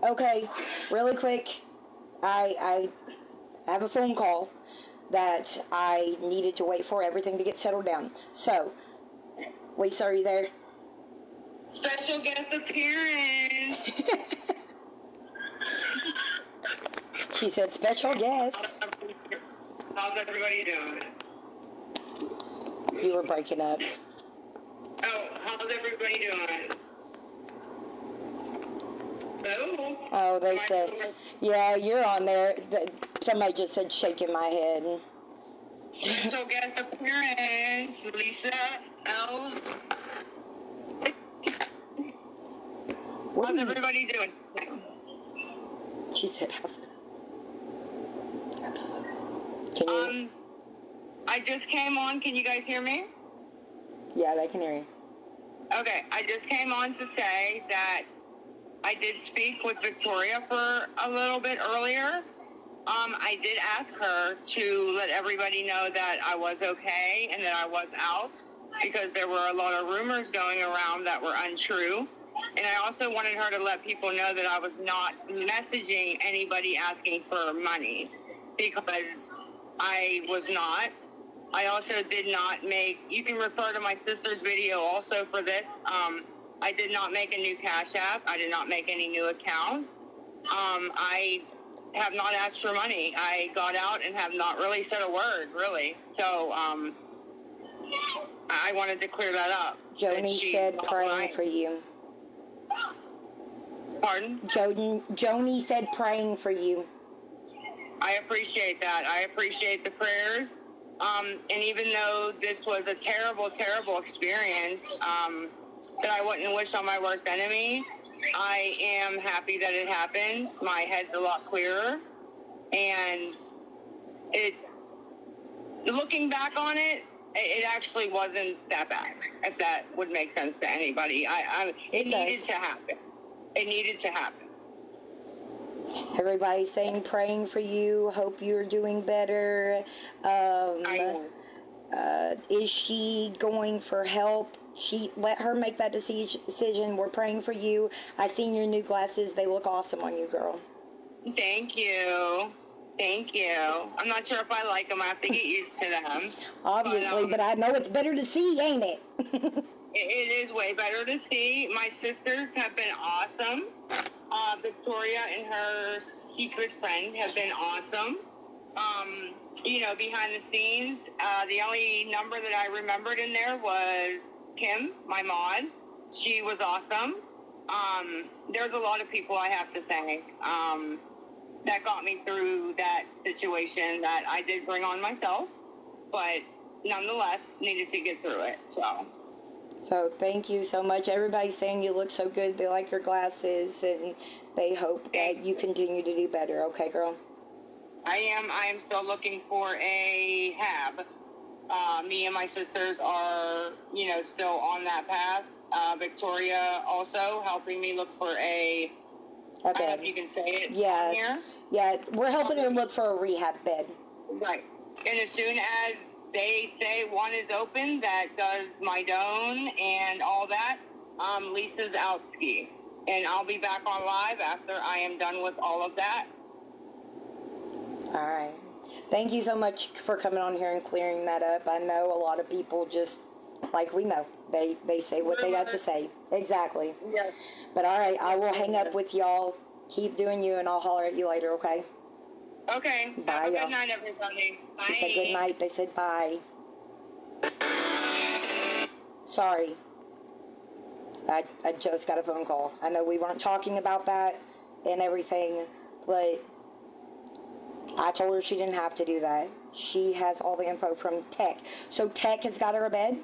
Okay, really quick. I I have a phone call that I needed to wait for everything to get settled down. So, Lisa, are you there? Special guest appearance. She said special guest. How's everybody doing? You were breaking up. Oh, how's everybody doing? Hello? Oh, they Am I said, still- yeah, you're on there. Th- Somebody just said shaking my head. Special guest appearance, Lisa L. What How's are you- everybody doing? She said, how's it? Absolutely. Can you? Um, I just came on. Can you guys hear me? Yeah, they can hear you. Okay, I just came on to say that I did speak with Victoria for a little bit earlier. Um, I did ask her to let everybody know that I was okay and that I was out because there were a lot of rumors going around that were untrue. And I also wanted her to let people know that I was not messaging anybody asking for money because I was not. I also did not make, you can refer to my sister's video also for this. Um, I did not make a new Cash App. I did not make any new account. Um, I have not asked for money. I got out and have not really said a word, really. So, um, I wanted to clear that up. that Joni she's said not praying lying. for you. Pardon? Joni, Joni said praying for you. I appreciate that. I appreciate the prayers. Um, and even though this was a terrible, terrible experience um, that I wouldn't wish on my worst enemy, I am happy that it happened. My head's a lot clearer. And it, looking back on it, it actually wasn't that bad, if that would make sense to anybody. I, I it, It needed does. to happen. It needed to happen. Everybody's saying praying for you. Hope you're doing better. Um, I uh, is she going for help? She let her make that deci- decision. We're praying for you. I seen your new glasses. They look awesome on you, girl. Thank you. Thank you. I'm not sure if I like them. I have to get used to them. Obviously, um, but I know it's better to see, ain't it? It, it is way better to see. My sisters have been awesome. Uh, Victoria and her secret friend have been awesome. Um, you know, behind the scenes, uh, the only number that I remembered in there was Kim, my mod. She was awesome. Um, there's a lot of people I have to thank um, that got me through that situation that I did bring on myself, but nonetheless needed to get through it. So. So thank you so much. Everybody's saying you look so good. They like your glasses, and they hope that you continue to do better. Okay, girl? I am. I am still looking for a hab. Uh, me and my sisters are, you know, still on that path. Uh, Victoria also helping me look for a. I don't know if you can say it. Yeah. On here. Yeah, we're helping her look for a rehab bed. Right. And as soon as they say one is open that does my dome and all that, um, Lisa's out ski. And I'll be back on live after I am done with all of that. All right. Thank you so much for coming on here and clearing that up. I know a lot of people just, like we know, they, they say what they got to say. Exactly. Yes. But all right, I will hang up with y'all. Keep doing you, and I'll holler at you later, okay? Okay. Bye, Have a y'all. good night, everybody. Bye. They said good night. They said bye. Sorry. I, I just got a phone call. I know we weren't talking about that and everything, but I told her she didn't have to do that. She has all the info from Tech. So Tech has got her a bed?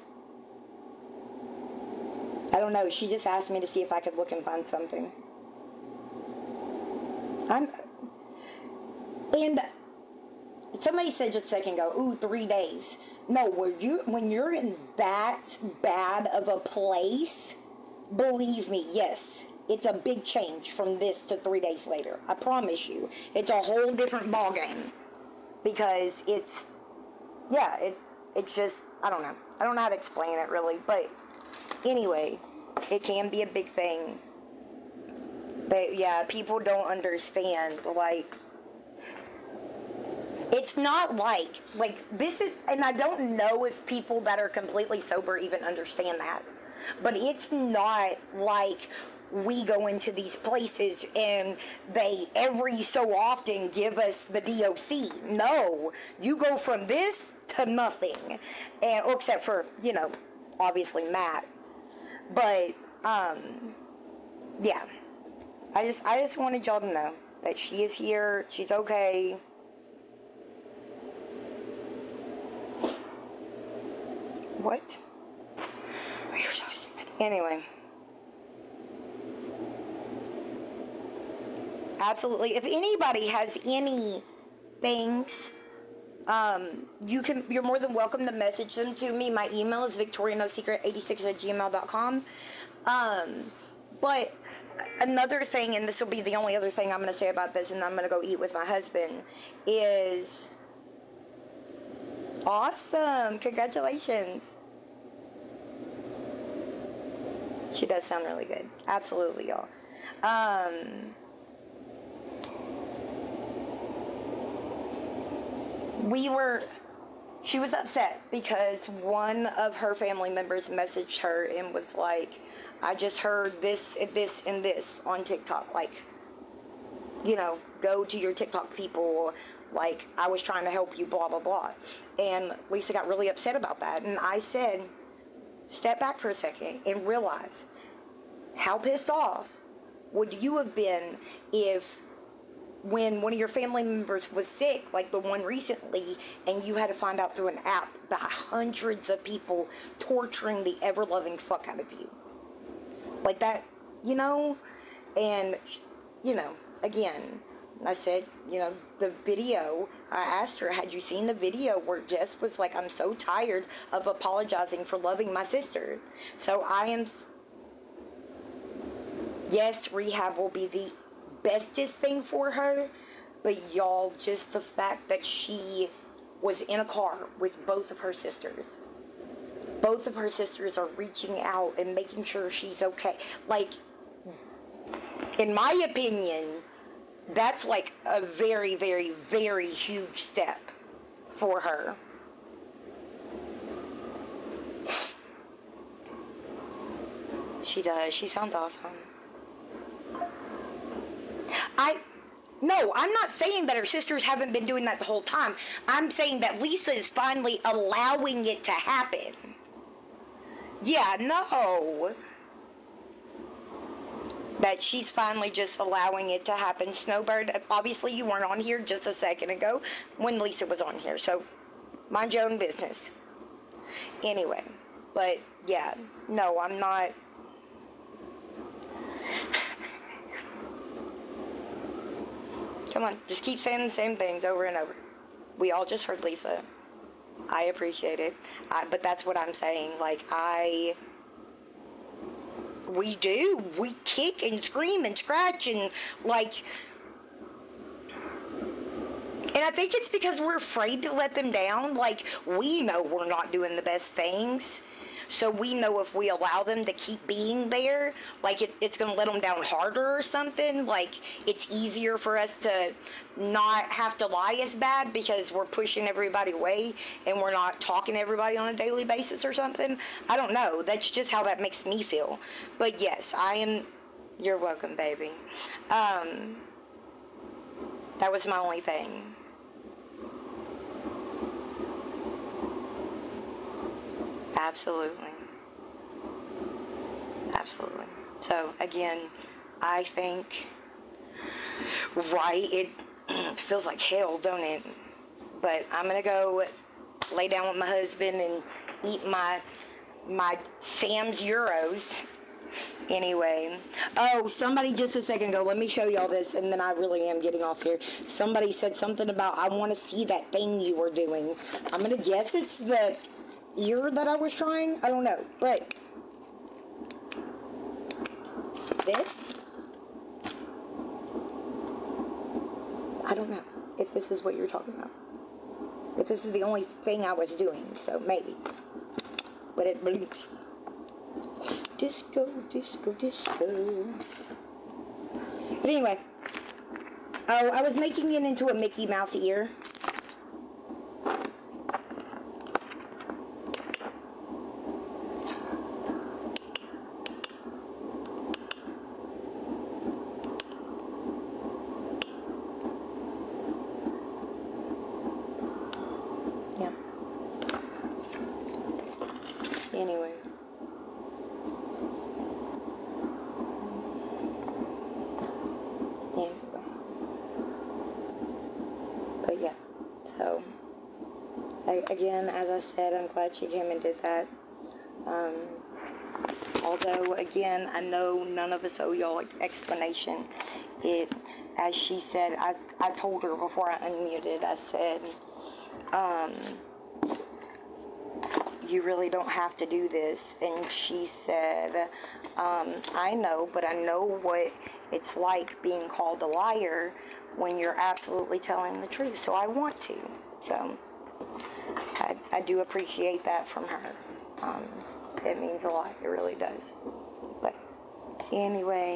I don't know. She just asked me to see if I could look and find something. I'm... And somebody said just a second ago, ooh, three days. No, when, you, when you're in that bad of a place, believe me, yes, it's a big change from this to three days later. I promise you. It's a whole different ballgame. Because it's, yeah, it it's just, I don't know. I don't know how to explain it, really. But anyway, it can be a big thing. But yeah, people don't understand, like, it's not like, like, this is, and I don't know if people that are completely sober even understand that, but it's not like we go into these places and they every so often give us the D O C. No, you go from this to nothing, and except for, you know, obviously Matt. But um, yeah, I just I just wanted y'all to know that she is here. She's okay. What? You're so stupid. Anyway. Absolutely. If anybody has any things, um, you can, you're more than welcome to message them to me. My email is victoria no secret eighty-six at gmail dot com. Um, but another thing, and this will be the only other thing I'm going to say about this, and I'm going to go eat with my husband, is awesome. Congratulations. She does sound really good. Absolutely, y'all. Um... We were, she was upset because one of her family members messaged her and was like, I just heard this, this, and this on TikTok. Like, you know, go to your TikTok people. Like, I was trying to help you, blah, blah, blah. And Lisa got really upset about that. And I said, step back for a second and realize how pissed off would you have been if when one of your family members was sick, like the one recently, and you had to find out through an app by hundreds of people torturing the ever-loving fuck out of you. Like that, you know? And, you know, again, I said, you know, the video, I asked her, had you seen the video where Jess was like, I'm so tired of apologizing for loving my sister. So I am, yes, rehab will be the bestest thing for her, but y'all, just the fact that she was in a car with both of her sisters. Both of her sisters are reaching out and making sure she's okay. Like, in my opinion, that's like a very, very, very huge step for her. She does. She sounds awesome. I, no, I'm not saying that her sisters haven't been doing that the whole time. I'm saying that Lisa is finally allowing it to happen. Yeah, no. That she's finally just allowing it to happen. Snowbird, obviously you weren't on here just a second ago when Lisa was on here, so mind your own business. Anyway, but yeah, no, I'm not. Come on, just keep saying the same things over and over. We all just heard Lisa. I appreciate it. I, but that's what I'm saying. Like, I... We do. We kick and scream and scratch and, like... And I think it's because we're afraid to let them down. Like, we know we're not doing the best things. So we know if we allow them to keep being there, like it, it's going to let them down harder or something. Like it's easier for us to not have to lie as bad because we're pushing everybody away and we're not talking to everybody on a daily basis or something. I don't know. That's just how that makes me feel. But yes, I am. You're welcome, baby. Um, that was my only thing. Absolutely. Absolutely. So, again, I think, right, it feels like hell, don't it? But I'm going to go lay down with my husband and eat my, my Sam's Euros. Anyway. Oh, somebody just a second ago, let me show y'all this, and then I really am getting off here. Somebody said something about, I want to see that thing you were doing. I'm going to guess it's the ear that I was trying. I don't know, but this, I don't know if this is what you're talking about, but this is the only thing I was doing, so maybe, but it blinks. Disco, disco, disco. But anyway. Oh, I was making it into a Mickey Mouse ear. Yeah. Anyway. Anyway. But yeah, so, I, again, as I said, I'm glad she came and did that. Um, although, again, I know none of us owe y'all an explanation. It, as she said, I, I told her before I unmuted, I said, um, you really don't have to do this. And she said, um, I know, but I know what it's like being called a liar when you're absolutely telling the truth. So I want to. So I, I do appreciate that from her. Um, it means a lot. It really does. But anyway.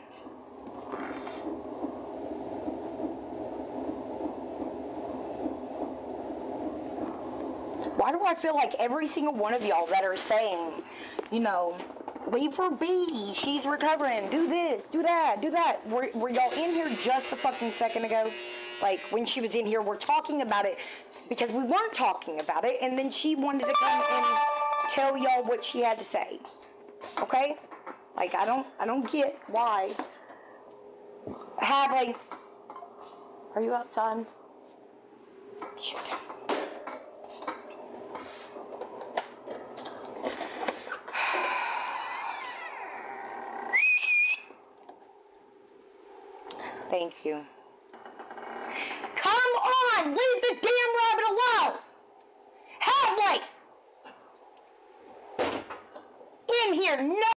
Why do I feel like every single one of y'all that are saying, you know, leave her be, she's recovering, do this, do that, do that. Were, were y'all in here just a fucking second ago? Like, when she was in here, we're talking about it because we weren't talking about it, and then she wanted to come and tell y'all what she had to say. Okay? Like, I don't, I don't get why. Hadley, are you outside? Shoot. Thank you. Come on! Leave the damn rabbit alone! Hadley! In here! No!